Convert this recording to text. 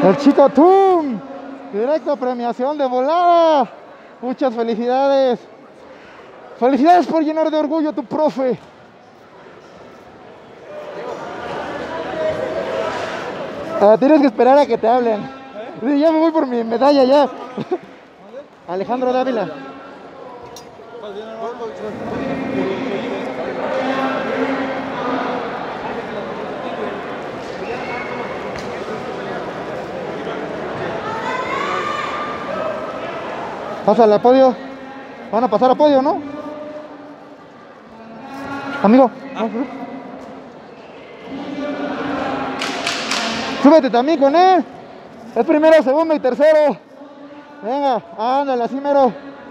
El Chico Tum, directo premiación de volada. Muchas felicidades. Felicidades por llenar de orgullo a tu profe. Tienes que esperar a que te hablen. Sí, ya me voy por mi medalla ya. Alejandro Dávila. Pásale al podio. Van a pasar a podio, ¿no? Amigo. Súbete también con él. Es primero, segundo y tercero. Venga, ándale, así mero.